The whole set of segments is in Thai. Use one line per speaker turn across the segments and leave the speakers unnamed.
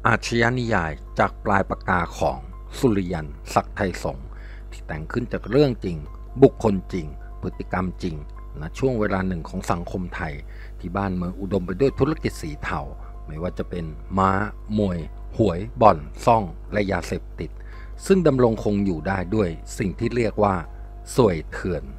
อาชญานิยายจากปลายปากกาของสุริยันศักดิ์ไทยสงฆ์ที่แต่งขึ้นจากเรื่องจริงบุคคลจริงพฤติกรรมจริงณช่วงเวลาหนึ่งของสังคมไทยที่บ้านเมืองอุดมไปด้วยธุรกิจสีเทาไม่ว่าจะเป็นม้ามวยหวยบ่อนซ่องและยาเสพติดซึ่งดำรงคงอยู่ได้ด้วยสิ่งที่เรียกว่าสวยเถื่อน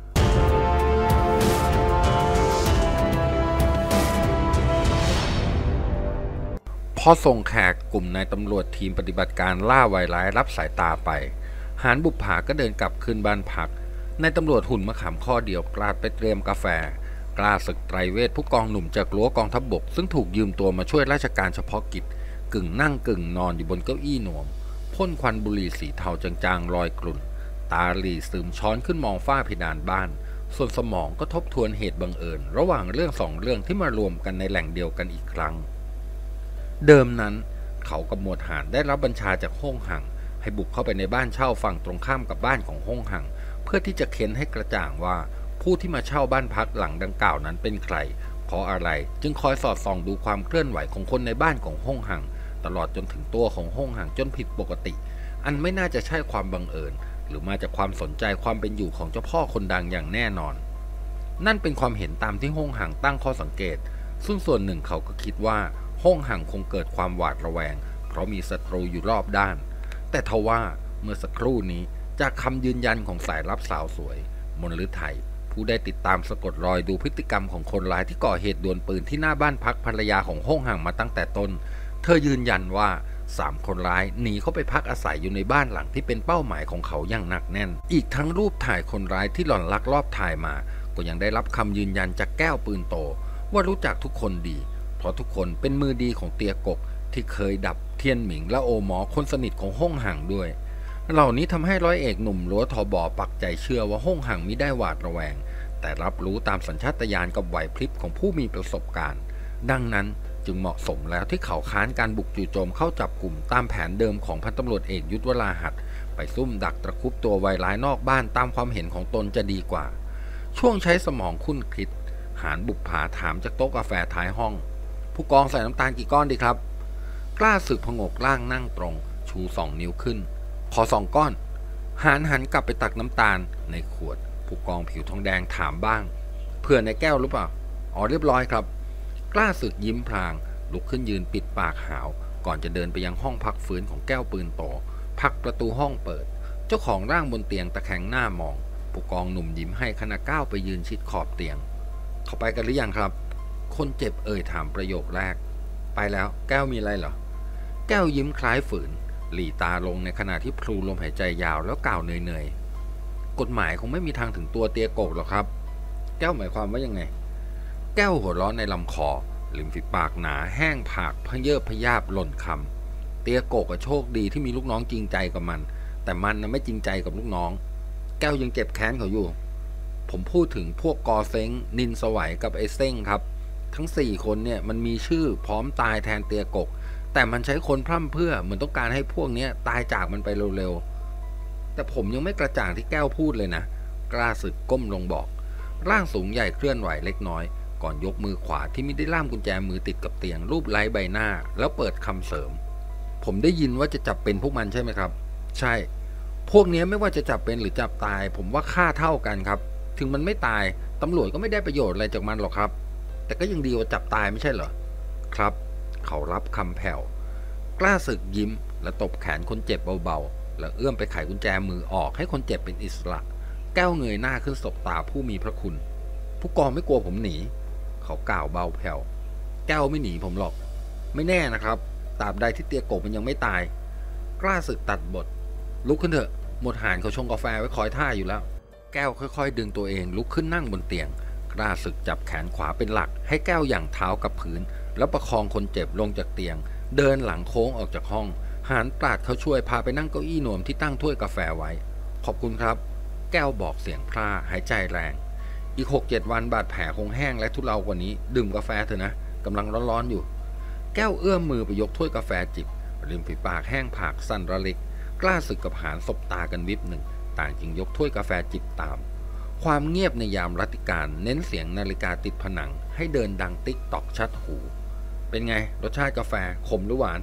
พอส่งแขกกลุ่มนายตำรวจทีมปฏิบัติการล่าวายร้ายรับสายตาไปหานบุปผาก็เดินกลับขึ้นบ้านพักนายตำรวจหุ่นมะขามข้อเดียวกลาดไปเตรียมกาแฟกล้าศึกไตรเวทผู้กองหนุ่มจากรั้วกองทัพบกซึ่งถูกยืมตัวมาช่วยราชการเฉพาะกิจกึ่งนั่งกึ่งนอนอยู่บนเก้าอี้หนวมพ่นควันบุหรี่สีเทาจางๆลอยกลุ่นตาหลีซึมช้อนขึ้นมองฝ้าเพดานบ้านส่วนสมองก็ทบทวนเหตุบังเอิญระหว่างเรื่องสองเรื่องที่มารวมกันในแหล่งเดียวกันอีกครั้งเดิมนั้นเขากับหมวดหานได้รับบัญชาจากฮ่งหังให้บุกเข้าไปในบ้านเช่าฝั่งตรงข้ามกับบ้านของฮ่งหังเพื่อที่จะเค้นให้กระจ่างว่าผู้ที่มาเช่าบ้านพักหลังดังกล่าวนั้นเป็นใครเพราะอะไรจึงคอยสอดส่องดูความเคลื่อนไหวของคนในบ้านของฮ่งหังตลอดจนถึงตัวของฮ่งหังจนผิดปกติอันไม่น่าจะใช่ความบังเอิญหรือมาจากความสนใจความเป็นอยู่ของเจ้าพ่อคนดังอย่างแน่นอนนั่นเป็นความเห็นตามที่ฮ่งหังตั้งข้อสังเกตซึ่งส่วนหนึ่งเขาก็คิดว่าฮ่งหังคงเกิดความหวาดระแวงเพราะมีศัตรูอยู่รอบด้านแต่ทว่าเมื่อสักครู่นี้จากคำยืนยันของสายลับสาวสวยมนฤทัยผู้ได้ติดตามสะกดรอยดูพฤติกรรมของคนร้ายที่ก่อเหตุดวลปืนที่หน้าบ้านพักภรรยาของฮ่งหังมาตั้งแต่ต้นเธอยืนยันว่า3 คนร้ายหนีเข้าไปพักอาศัยอยู่ในบ้านหลังที่เป็นเป้าหมายของเขาอย่างหนักแน่นอีกทั้งรูปถ่ายคนร้ายที่หล่อนลักลอบถ่ายมาก็ยังได้รับคำยืนยันจากแก้วปืนโตว่ารู้จักทุกคนดีเพราะทุกคนเป็นมือดีของเตียกกที่เคยดับเทียนหมิงและโอหมอคนสนิทของฮ่งหังด้วยเหล่านี้ทำให้ร้อยเอกหนุ่มรั้วทบปักใจเชื่อว่าฮ่งหังมิได้หวาดระแวงแต่รับรู้ตามสัญชาตญาณกับไหวพริบของผู้มีประสบการณ์ดังนั้นจึงเหมาะสมแล้วที่เขาค้านการบุกจู่โจมเข้าจับกลุ่มตามแผนเดิมของพันตำรวจเอกยุทธวราหัตถ์ไปซุ่มดักตะคุบตัววายร้ายนอกบ้านตามความเห็นของตนจะดีกว่าช่วงใช้สมองคุ้นคิดหานบุกผาถามจากโต๊ะกาแฟท้ายห้องผู้กองใส่น้ำตาลกี่ก้อนดีครับกล้าสึกผงกล่างนั่งตรงชู2 นิ้วขึ้นขอ2 ก้อนหันกลับไปตักน้ำตาลในขวดผู้กองผิวทองแดงถามบ้างเพื่อในแก้วหรือเปล่าอ๋อเรียบร้อยครับกล้าสึกยิ้มพลางลุกขึ้นยืนปิดปากหาวก่อนจะเดินไปยังห้องพักฟื้นของแก้วปืนโตพักประตูห้องเปิดเจ้าของร่างบนเตียงตะแคงหน้ามองผู้กองหนุ่มยิ้มให้ขณะก้าวไปยืนชิดขอบเตียงเขาไปกันหรือยังครับคนเจ็บถามประโยคแรกไปแล้วแก้วมีอะไรเหรอแก้วยิ้มคล้ายฝืนหลีตาลงในขณะที่พลูลมหายใจยาวแล้วกล่าวเหนื่อยๆกฎหมายคงไม่มีทางถึงตัวเตียกกหรอกครับแก้วหมายความว่ายังไงแก้วหัวเราะในลำคอริมฝีปากหนาแห้งผากพเยิบพยาบหล่นคำเตียกกโชคดีที่มีลูกน้องจริงใจกับมันแต่มันไม่จริงใจกับลูกน้องแก้วยังเจ็บแค้นเขาอยู่ผมพูดถึงพวกกอเซ้งนินสวัยกับไอ้เซ้งครับทั้ง4 คนเนี่ยมันมีชื่อพร้อมตายแทนเตียกกแต่มันใช้คนพร่ำเพื่อเหมือนต้องการให้พวกนี้ตายจากมันไปเร็วๆแต่ผมยังไม่กระจ่างที่แก้วพูดเลยนะกล้าสึกก้มลงบอกร่างสูงใหญ่เคลื่อนไหวเล็กน้อยก่อนยกมือขวาที่ไม่ได้ล่ามกุญแจมือติดกับเตียงรูปไล้ใบหน้าแล้วเปิดคำเสริมผมได้ยินว่าจะจับเป็นพวกมันใช่ไหมครับใช่พวกนี้ไม่ว่าจะจับเป็นหรือจับตายผมว่าค่าเท่ากันครับถึงมันไม่ตายตำรวจก็ไม่ได้ประโยชน์อะไรจากมันหรอกครับแต่ก็ยังดีกว่าจับตายไม่ใช่เหรอครับเขารับคำแผ่วกล้าสึกยิ้มและตบแขนคนเจ็บเบาๆแล้วเอื้อมไปไขกุญแจมือออกให้คนเจ็บเป็นอิสระแก้วเงยหน้าขึ้นสบตาผู้มีพระคุณผู้กองไม่กลัวผมหนีเขากล่าวเบาแผ่วแก้วไม่หนีผมหรอกไม่แน่นะครับตราบใดที่เตียกกมันยังไม่ตายกล้าสึกตัดบทลุกขึ้นเถอะหมดหานเขาชงกาแฟไว้คอยท่าอยู่แล้วแก้วค่อยๆดึงตัวเองลุกขึ้นนั่งบนเตียงกล้าสึกจับแขนขวาเป็นหลักให้แก้วอย่างเท้ากับพื้นแล้วประคองคนเจ็บลงจากเตียงเดินหลังโค้งออกจากห้องหานปราดเขาช่วยพาไปนั่งเก้าอี้หนวมที่ตั้งถ้วยกาแฟไว้ขอบคุณครับแก้วบอกเสียงพร่าหายใจแรงอีก6-7 วันบาดแผลคงแห้งและทุเลากว่านี้ดื่มกาแฟเถอะนะกำลังร้อนๆอยู่แก้วเอื้อมมือไปยกถ้วยกาแฟจิบริมฝีปากแห้งผากสั่นระลิกกล้าสึกกับหานสบตากันวิบหนึ่งต่างจึงยกถ้วยกาแฟจิบตามความเงียบในยามรัติการเน้นเสียงนาฬิกาติดผนังให้เดินดังติ๊กตอกชัดหูเป็นไงรสชาติกาแฟขมหรือหวาน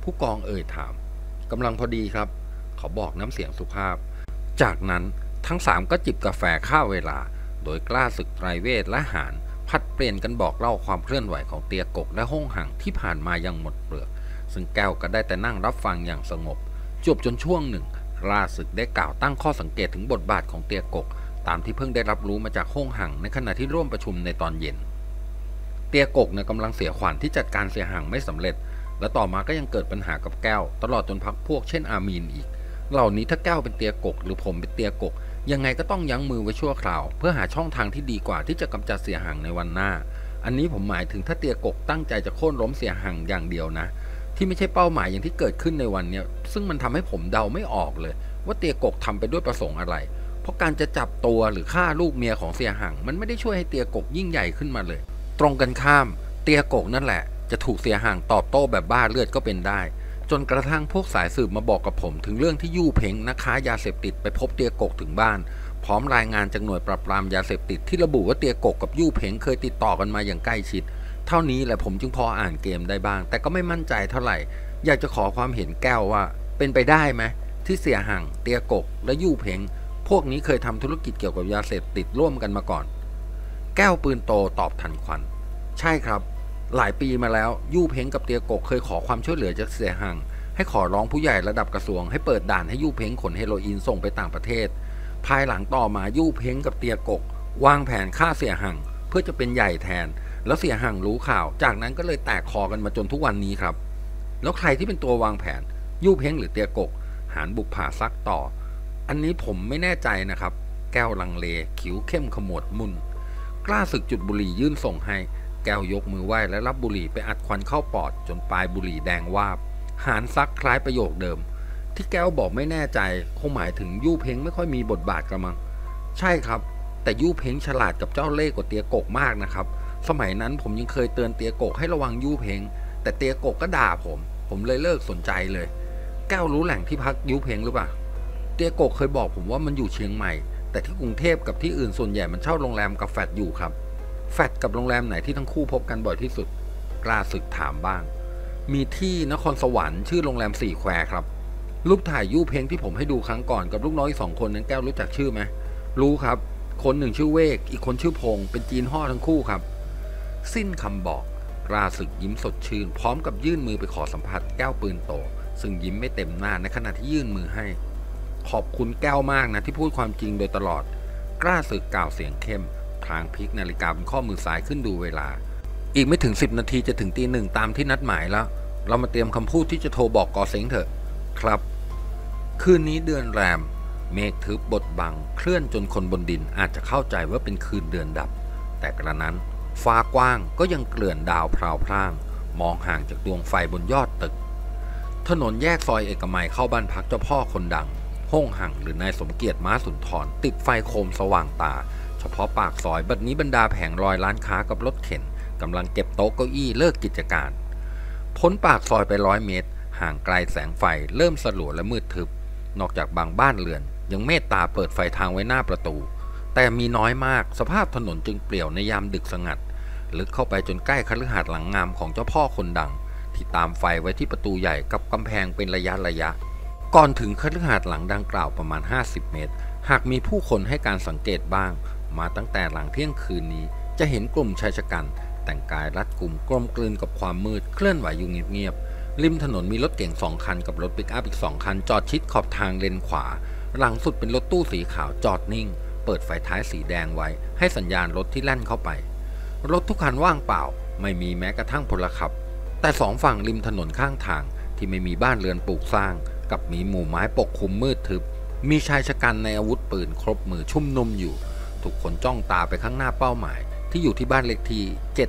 ผู้กองเอ่ยถามกำลังพอดีครับเขาบอกน้ำเสียงสุภาพจากนั้นทั้งสามก็จิบกาแฟฆ่าเวลาโดยกล้าศึกไตรเวทและหานผัดเปลี่ยนกันบอกเล่าความเคลื่อนไหวของเตียกกและห้องห่างที่ผ่านมาอย่างหมดเปลือกซึ่งแก้วก็ได้แต่นั่งรับฟังอย่างสงบจบจนช่วงหนึ่งกล้าศึกได้กล่าวตั้งข้อสังเกตถึงบทบาทของเตียกกตามที่เพิ่งได้รับรู้มาจากห้องห่างในขณะที่ร่วมประชุมในตอนเย็นเตียกกกำลังเสียขวัญที่จัดการเสียห่างไม่สำเร็จและต่อมาก็ยังเกิดปัญหากับแก้วตลอดจนพักพวกเช่นอามีนอีกเหล่านี้ถ้าแก้วเป็นเตียกกหรือผมเป็นเตียกกยังไงก็ต้องยั้งมือไว้ชั่วคราวเพื่อหาช่องทางที่ดีกว่าที่จะกำจัดเสียห่างในวันหน้าอันนี้ผมหมายถึงถ้าเตียกกตั้งใจจะโค่นล้มเสียห่างอย่างเดียวนะที่ไม่ใช่เป้าหมายอย่างที่เกิดขึ้นในวันนี้ซึ่งมันทำให้ผมเดาไม่ออกเลยว่าเตียกกทำไปด้วยประสงค์อะไรเพราะการจะจับตัวหรือฆ่าลูกเมียของเสียห่างมันไม่ได้ช่วยให้เตียกกยิ่งใหญ่ขึ้นมาเลยตรงกันข้ามเตียกกนั่นแหละจะถูกเสียห่างตอบโต้แบบบ้าเลือดก็เป็นได้จนกระทั่งพวกสายสืบมาบอกกับผมถึงเรื่องที่ยู่เพ้งนักค้ายาเสพติดไปพบเตียกกถึงบ้านพร้อมรายงานจากหน่วยปราบปรามยาเสพติดที่ระบุว่าเตียกกกับยู่เพ้งเคยติดต่อกันมาอย่างใกล้ชิดเท่านี้แหละผมจึงพออ่านเกมได้บ้างแต่ก็ไม่มั่นใจเท่าไหร่อยากจะขอความเห็นแก้วว่าเป็นไปได้ไหมที่เสียห่างเตียกกและยู่เพ้งพวกนี้เคยทำธุรกิจเกี่ยวกับยาเสพติดร่วมกันมาก่อนแก้วปืนโตตอบทันควันใช่ครับหลายปีมาแล้วยู่เพ้งกับเตียกกเคยขอความช่วยเหลือจากเสียห่างให้ขอร้องผู้ใหญ่ระดับกระทรวงให้เปิดด่านให้ยู่เพ้งขนเฮโรอีนส่งไปต่างประเทศภายหลังต่อมายู่เพ้งกับเตียกกวางแผนฆ่าเสียห่างเพื่อจะเป็นใหญ่แทนแล้วเสียห่างรู้ข่าวจากนั้นก็เลยแตกคอกันมาจนทุกวันนี้ครับแล้วใครที่เป็นตัววางแผนยู่เพ้งหรือเตียกกหานบุกผ่าซักต่ออันนี้ผมไม่แน่ใจนะครับแก้วลังเลคิ้วเข้มขมวดมุนกล้าศึกจุดบุหรี่ยื่นส่งให้แก้วยกมือไหว้และรับบุหรี่ไปอัดควันเข้าปอดจนปลายบุหรี่แดงวาบหานซักคล้ายประโยคเดิมที่แก้วบอกไม่แน่ใจคงหมายถึงยู่เพ้งไม่ค่อยมีบทบาทกระมังใช่ครับแต่ยู่เพ้งฉลาดกับเจ้าเล่ห์กว่าเตียกกมากนะครับสมัยนั้นผมยังเคยเตือนเตียกกให้ระวังยู่เพ้งแต่เตียกกก็ด่าผมเลยเลิกสนใจเลยแก้วรู้แหล่งที่พักยู่เพ้งหรือเปล่าเตียกกเคยบอกผมว่ามันอยู่เชียงใหม่แต่ที่กรุงเทพกับที่อื่นส่วนใหญ่มันเช่าโรงแรมกับแฟดอยู่ครับแฟดกับโรงแรมไหนที่ทั้งคู่พบกันบ่อยที่สุดกล้าศึกถามบ้างมีที่นครสวรรค์ชื่อโรงแรม4 แควครับรูปถ่ายยู่เพ้งที่ผมให้ดูครั้งก่อนกับลูกน้อย2 คนนั้นแก้วรู้จักชื่อไหมรู้ครับคนหนึ่งชื่อเวกอีกคนชื่อพงเป็นจีนห่อทั้งคู่ครับสิ้นคำบอกกล้าศึกยิ้มสดชื่นพร้อมกับยื่นมือไปขอสัมผัสแก้วปืนโตซึ่งยิ้มไม่เต็มหน้าในขณะที่ยื่นมือให้ขอบคุณแก้วมากนะที่พูดความจริงโดยตลอดกล้าศึกกล่าวเสียงเข้มพลางพลิกนาฬิกาบนข้อมือซ้ายขึ้นดูเวลาอีกไม่ถึง10 นาทีจะถึงตี 1ตามที่นัดหมายแล้วเรามาเตรียมคำพูดที่จะโทรบอกกอเซ็งเถอะครับคืนนี้เดือนแรมเมฆทึบบดบังเคลื่อนจนคนบนดินอาจจะเข้าใจว่าเป็นคืนเดือนดับแต่กระนั้นฟ้ากว้างก็ยังเกลื่อนดาวพราวพร่างมองห่างจากดวงไฟบนยอดตึกถนนแยกซอยเอกมัยเข้าบ้านพักเจ้าพ่อคนดังห้องห่างหรือนายสมเกียรติม้าสุนทรติดไฟโคมสว่างตาเฉพาะปากซอยบัดนี้บรรดาแผงลอยร้านค้ากับรถเข็นกำลังเก็บโต๊ะเก้าอี้เลิกกิจการพ้นปากซอยไป100 เมตรห่างไกลแสงไฟเริ่มสลัวและมืดทึบนอกจากบางบ้านเรือนยังเมตตาเปิดไฟทางไว้หน้าประตูแต่มีน้อยมากสภาพถนนจึงเปลี่ยวในยามดึกสงัดลึกเข้าไปจนใกล้คฤหาสน์หลังงามของเจ้าพ่อคนดังที่ตามไฟไว้ที่ประตูใหญ่กับกำแพงเป็นระยะก่อนถึงคฤหาสน์หลังดังกล่าวประมาณ50 เมตรหากมีผู้คนให้การสังเกตบ้างมาตั้งแต่หลังเที่ยงคืนนี้จะเห็นกลุ่มชายชะกันแต่งกายรัดกุมกลมกลืนกับความมืดเคลื่อนไหวอยู่เงียบๆริมถนนมีรถเก๋ง2 คันกับรถปิกอัพอีก2 คันจอดชิดขอบทางเลนขวาหลังสุดเป็นรถตู้สีขาวจอดนิ่งเปิดไฟท้ายสีแดงไว้ให้สัญญาณรถที่แล่นเข้าไปรถทุกคันว่างเปล่าไม่มีแม้กระทั่งพลขับแต่2 ฝั่งริมถนนข้างทางที่ไม่มีบ้านเรือนปลูกสร้างกับมีหมู่ไม้ปกคลุมมืดทึบมีชายชะกันในอาวุธปืนครบมือชุ่มนุมอยู่ทุกคนจ้องตาไปข้างหน้าเป้าหมายที่อยู่ที่บ้านเลขที่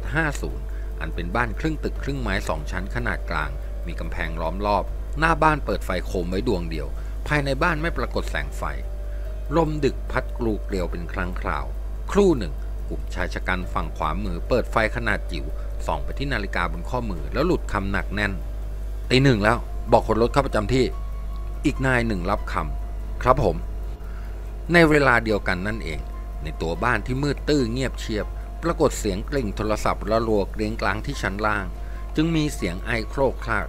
750อันเป็นบ้านครึ่งตึกครึ่งไม้2 ชั้นขนาดกลางมีกำแพงล้อมรอบหน้าบ้านเปิดไฟโคมไว้ดวงเดียวภายในบ้านไม่ปรากฏแสงไฟลมดึกพัดกรูเกลียวเป็นครั้งคราวครู่หนึ่งกลุ่มชายชะกันฝั่งขวามือเปิดไฟขนาดจิ๋วส่องไปที่นาฬิกาบนข้อมือแล้วหลุดคำหนักแน่นตี 1แล้วบอกคนรถเข้าประจำที่อีกนายหนึ่งรับคำครับผมในเวลาเดียวกันนั่นเองในตัวบ้านที่มืดตื้อเงียบเชียบปรากฏเสียงกริ่งโทรศัพท์ระรัวเกรียงกลางที่ชั้นล่างจึงมีเสียงไอโครกคราก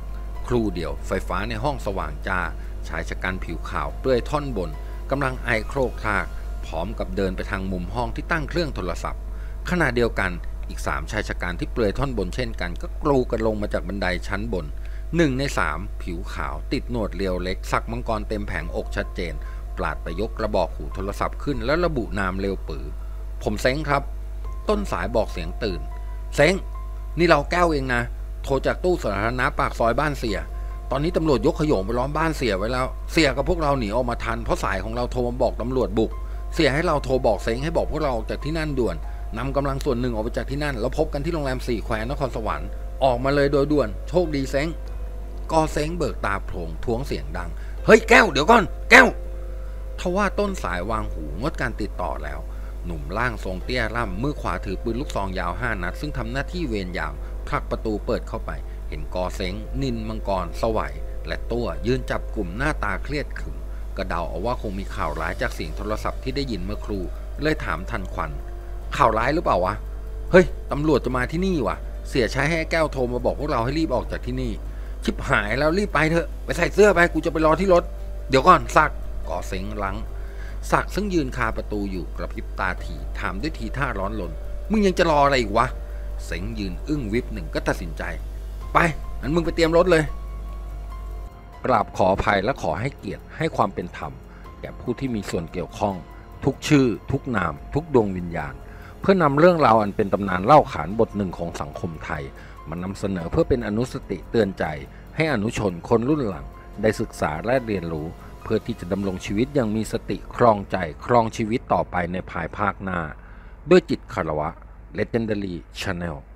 ครู่เดียวไฟฟ้าในห้องสว่างจ้าชายชะกันผิวขาวเปลือยท่อนบนกำลังไอโครกครากพร้อมกับเดินไปทางมุมห้องที่ตั้งเครื่องโทรศัพท์ขณะเดียวกันอีก3ชายชะกันที่เปลือยท่อนบนเช่นกันก็กรูกันลงมาจากบันไดชั้นบน1 ใน 3ผิวขาวติดหนวดเรียวเล็กสักมังกรเต็มแผงอกชัดเจนปราดไปยกกระบอกหูโทรศัพท์ขึ้นแล้วระบุนามเร็วปือผมเซ้งครับต้นสายบอกเสียงตื่นเซ้งนี่เราแก้วเองนะโทรจากตู้สาธารณะปากซอยบ้านเสียตอนนี้ตำรวจยกขโยงไปล้อมบ้านเสียไว้แล้วเสียกับพวกเราหนีออกมาทันเพราะสายของเราโทรมาบอกตำรวจบุกเสียให้เราโทรบอกเซ้งให้บอกพวกเราออกจากที่นั่นด่วนนำกำลังส่วนหนึ่งออกไปจากที่นั่นแล้วพบกันที่โรงแรม4 แควนครสวรรค์ออกมาเลยโดยด่วนโชคดีเซ้งก็เซ้งเบิกตาโพลงท้วงเสียงดังเฮ้ยแก้วเดี๋ยวก่อนแก้วทว่าต้นสายวางหูงดการติดต่อแล้วหนุ่มร่างทรงเตี้ยร่ำมือขวาถือปืนลูกซองยาว5 นัดซึ่งทำหน้าที่เวรยามผลักประตูเปิดเข้าไปเห็นกอเซ้งนินมังกรสวัยและตัวยืนจับกลุ่มหน้าตาเครียดขรึมกระเดาเอาว่าคงมีข่าวร้ายจากเสียงโทรศัพท์ที่ได้ยินเมื่อครู่เลยถามทันควันข่าวร้ายหรือเปล่าวะเฮ้ยตำรวจจะมาที่นี่วะเสียใช้ให้แก้วโทรมาบอกพวกเราให้รีบออกจากที่นี่ชิบหายแล้วรีบไปเถอะไปใส่เสื้อไปกูจะไปรอที่รถเดี๋ยวก่อนซักก่อเซ้งลังศักดิ์ซึ่งยืนคาประตูอยู่กระพริบตาถี่ถามด้วยทีท่าร้อนรนมึงยังจะรออะไรอีกวะเซ้งยืนอึ้งวิบหนึ่งก็ตัดสินใจไปงั้นมึงไปเตรียมรถเลยกราบขออภัยและขอให้เกียรติให้ความเป็นธรรมแก่ผู้ที่มีส่วนเกี่ยวข้องทุกชื่อทุกนามทุกดวงวิญญาณเพื่อนำเรื่องราวอันเป็นตำนานเล่าขานบทหนึ่งของสังคมไทยมานำเสนอเพื่อเป็นอนุสติเตือนใจให้อนุชนคนรุ่นหลังได้ศึกษาและเรียนรู้เพื่อที่จะดำรงชีวิตอย่างมีสติครองใจครองชีวิตต่อไปในภายภาคหน้าด้วยจิตคารวะ Legendary Channel